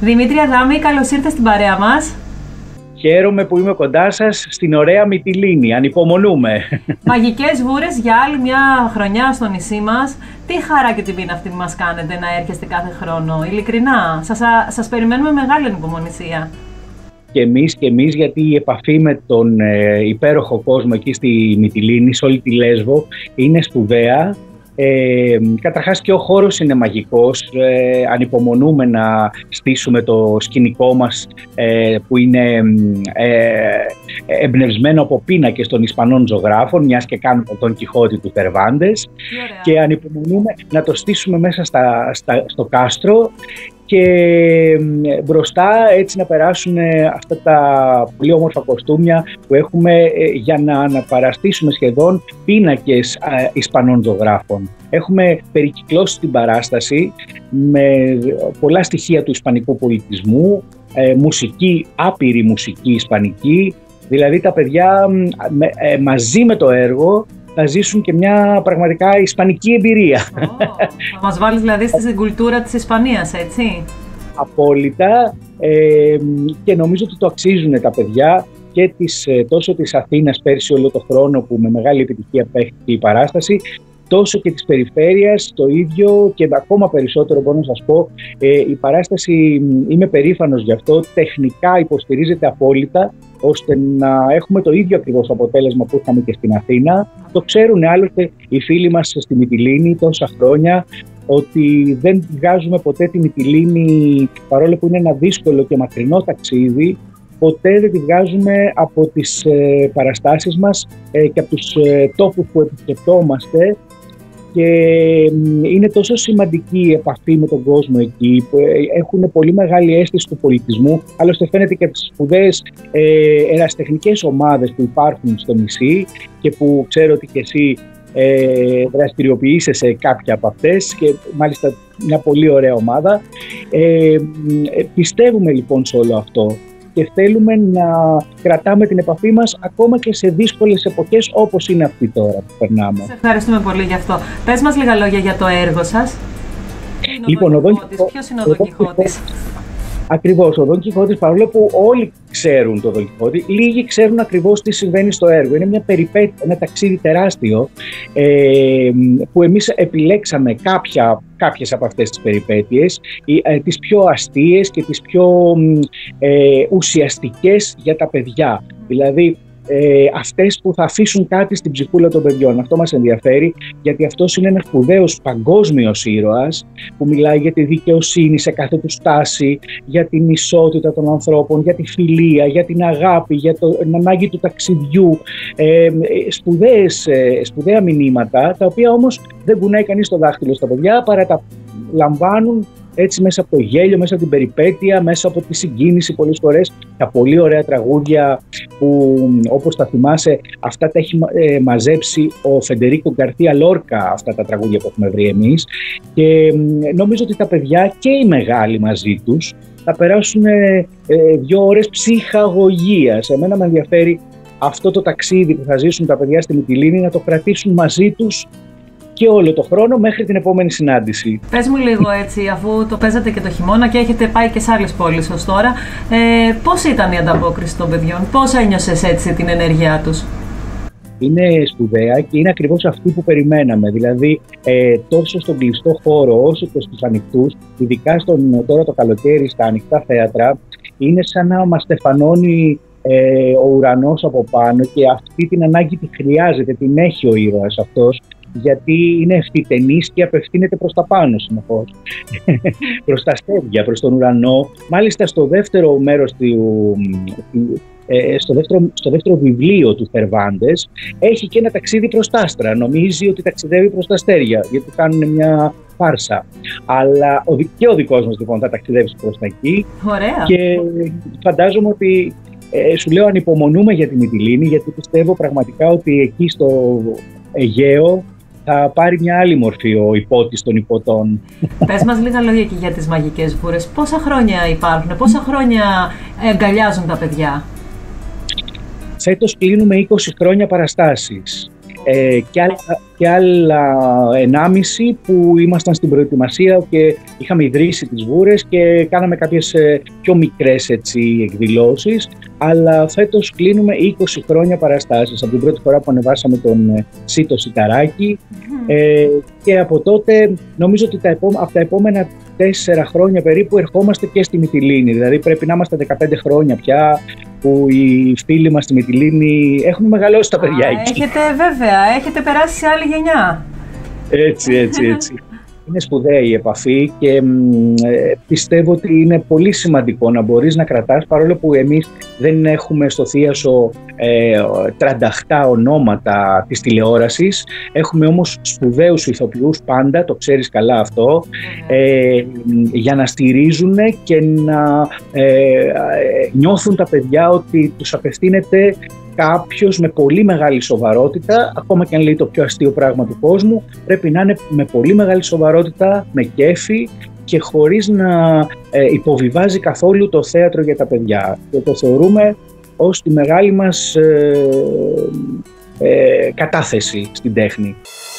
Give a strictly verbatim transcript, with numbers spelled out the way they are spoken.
Δημήτρη Αδάμη, καλώς ήρθες στην παρέα μας. Χαίρομαι που είμαι κοντά σας στην ωραία Μυτιλήνη. Ανυπομονούμε. Μαγικές βούρες για άλλη μια χρονιά στο νησί μας. Τι χαρά και τιμή αυτή που μας κάνετε να έρχεστε κάθε χρόνο. Ειλικρινά, σας, σας περιμένουμε μεγάλη ανυπομονησία. Και εμείς και εμείς, γιατί η επαφή με τον ε, υπέροχο κόσμο εκεί στη Μυτιλήνη, σε όλη τη Λέσβο, είναι σπουδαία. Ε, καταρχάς και ο χώρος είναι μαγικός, ε, ανυπομονούμε να στήσουμε το σκηνικό μας ε, που είναι ε, εμπνευσμένο από πίνακες των Ισπανών ζωγράφων, μιας και κάνουμε τον Κιχώτη του Θερβάντες, και ανυπομονούμε να το στήσουμε μέσα στα, στα, στο κάστρο και μπροστά έτσι να περάσουν αυτά τα πολύ όμορφα κοστούμια που έχουμε για να αναπαραστήσουμε σχεδόν πίνακες Ισπανών ζωγράφων. Έχουμε περικυκλώσει την παράσταση με πολλά στοιχεία του ισπανικού πολιτισμού, μουσική, άπειρη μουσική ισπανική, δηλαδή τα παιδιά μαζί με το έργο θα ζήσουν και μια πραγματικά ισπανική εμπειρία. Oh, θα μας βάλεις δηλαδή στην κουλτούρα της Ισπανίας, έτσι. Απόλυτα, ε, και νομίζω ότι το αξίζουν τα παιδιά και της, τόσο της Αθήνας πέρσι όλο το χρόνο που με μεγάλη επιτυχία παίχτηκε η παράσταση, τόσο και της περιφέρειας το ίδιο και ακόμα περισσότερο μπορώ να σας πω. Ε, η παράσταση, είμαι περήφανος γι' αυτό, τεχνικά υποστηρίζεται απόλυτα ώστε να έχουμε το ίδιο ακριβώς αποτέλεσμα που είχαμε και στην Αθήνα. Το ξέρουν άλλωστε οι φίλοι μας στη Μυτιλήνη τόσα χρόνια, ότι δεν βγάζουμε ποτέ τη Μυτιλήνη, παρόλο που είναι ένα δύσκολο και μακρινό ταξίδι, ποτέ δεν τη βγάζουμε από τις ε, παραστάσεις μας ε, και από τους ε, τόπους που επισκεπτόμαστε, και είναι τόσο σημαντική η επαφή με τον κόσμο εκεί, που έχουν πολύ μεγάλη αίσθηση του πολιτισμού. Άλλωστε φαίνεται και από τις σπουδαίες ε, ερασιτεχνικές ομάδες που υπάρχουν στο νησί και που ξέρω ότι και εσύ ε, δραστηριοποιείσαι σε κάποια από αυτές, και μάλιστα μια πολύ ωραία ομάδα. Ε, πιστεύουμε λοιπόν σε όλο αυτό και θέλουμε να κρατάμε την επαφή μας ακόμα και σε δύσκολες εποχές όπως είναι αυτή τώρα που περνάμε. Σας ευχαριστούμε πολύ γι' αυτό. Πες μας λίγα λόγια για το έργο σας. Λοιπόν, ο Δον Κιχώτης. Ποιος είναι ο Δον Κιχώτης? Ακριβώς, ο Δον Κιχώτης, παρόλο που όλοι ξέρουν τον Δον Κιχώτη, λίγοι ξέρουν ακριβώς τι συμβαίνει στο έργο. Είναι μια περιπέτεια, ένα ταξίδι τεράστιο, ε, που εμείς επιλέξαμε κάποια, κάποιες από αυτές τις περιπέτειες, ε, τις πιο αστείες και τις πιο ε, ουσιαστικές για τα παιδιά. Δηλαδή, Ε, αυτές που θα αφήσουν κάτι στην ψυχούλα των παιδιών. Αυτό μας ενδιαφέρει, γιατί αυτός είναι ένας σπουδαίος παγκόσμιος ήρωας που μιλάει για τη δικαιοσύνη σε κάθε του στάση, για την ισότητα των ανθρώπων, για τη φιλία, για την αγάπη, για το, την ανάγκη του ταξιδιού. Ε, σπουδαίες, ε, σπουδαία μηνύματα, τα οποία όμως δεν κουνάει κανείς το δάχτυλο στα παιδιά, παρά τα λαμβάνουν έτσι μέσα από το γέλιο, μέσα από την περιπέτεια, μέσα από τη συγκίνηση πολλές φορές. Τα πολύ ωραία τραγούδια που, όπως τα θυμάσαι, αυτά τα έχει ε, μαζέψει ο Φεντερίκο Γκαρθία Λόρκα, αυτά τα τραγούδια που έχουμε βρει εμείς, και ε, νομίζω ότι τα παιδιά και οι μεγάλοι μαζί τους θα περάσουν ε, ε, δύο ώρες ψυχαγωγίας. Εμένα με ενδιαφέρει αυτό το ταξίδι που θα ζήσουν τα παιδιά στη Μυτιλήνη να το κρατήσουν μαζί τους και όλο το χρόνο μέχρι την επόμενη συνάντηση. Πες μου λίγο έτσι, αφού το παίζατε και το χειμώνα και έχετε πάει και σε άλλες πόλεις ως τώρα, ε, πώς ήταν η ανταπόκριση των παιδιών, πώς ένιωσες έτσι την ενέργειά τους? Είναι σπουδαία και είναι ακριβώς αυτή που περιμέναμε. Δηλαδή, ε, τόσο στον κλειστό χώρο όσο και στους ανοιχτούς, ειδικά στον, τώρα το καλοκαίρι στα ανοιχτά θέατρα, είναι σαν να μας στεφανώνει ε, ο ουρανός από πάνω, και αυτή την ανάγκη τη χρειάζεται, την έχει ο ήρωας αυτός, γιατί είναι ευθυτενής και απευθύνεται προς τα πάνω συνεχώς, προς τα αστέρια, προς τον ουρανό. Μάλιστα στο δεύτερο μέρος του, ε, στο, δεύτερο, στο δεύτερο βιβλίο του Θερβάντες έχει και ένα ταξίδι προς τα άστρα. Νομίζει ότι ταξιδεύει προς τα αστέρια, γιατί κάνουν μια φάρσα. Αλλά ο, και ο δικός μας λοιπόν θα ταξιδεύσει προς τα εκεί. Ωραία. Και φαντάζομαι ότι ε, σου λέω ανυπομονούμε για τη Μυτιλήνη, γιατί πιστεύω πραγματικά ότι εκεί στο Αιγαίο θα πάρει μια άλλη μορφή ο υπότης των υποτών. Πες μας λίγα λόγια και για τις μαγικές βούρες. Πόσα χρόνια υπάρχουν, πόσα χρόνια αγκαλιάζουν τα παιδιά? Φέτος κλείνουμε είκοσι χρόνια παραστάσεις. ε, και, άλλα, και άλλα ενάμιση που ήμασταν στην προετοιμασία και είχαμε ιδρύσει τις Βούρες και κάναμε κάποιες ε, πιο μικρές έτσι, εκδηλώσεις. Αλλά φέτος κλείνουμε είκοσι χρόνια παραστάσεις από την πρώτη φορά που ανεβάσαμε τον ε, Σίτο Σιταράκη. Ε, και από τότε νομίζω ότι τα επόμε- από τα επόμενα τέσσερα χρόνια περίπου ερχόμαστε και στη Μυτιλήνη. Δηλαδή πρέπει να είμαστε δεκαπέντε χρόνια πια που οι φίλοι μας στη Μυτιλήνη έχουν μεγαλώσει τα παιδιά εκεί. Έχετε βέβαια, έχετε περάσει σε άλλη γενιά. Έτσι, έτσι, έτσι. Είναι σπουδαία η επαφή και μ, ε, πιστεύω ότι είναι πολύ σημαντικό να μπορείς να κρατάς, παρόλο που εμείς δεν έχουμε στο Θίασο ε, τρανταχτά ονόματα της τηλεόρασης. Έχουμε όμως σπουδαίους ηθοποιούς πάντα, το ξέρεις καλά αυτό, ε, για να στηρίζουν και να ε, ε, νιώθουν τα παιδιά ότι τους απευθύνεται κάποιος με πολύ μεγάλη σοβαρότητα, ακόμα και αν λέει το πιο αστείο πράγμα του κόσμου, πρέπει να είναι με πολύ μεγάλη σοβαρότητα, με κέφι και χωρίς να ε, υποβιβάζει καθόλου το θέατρο για τα παιδιά. Και το θεωρούμε ως τη μεγάλη μας ε, ε, κατάθεση στην τέχνη.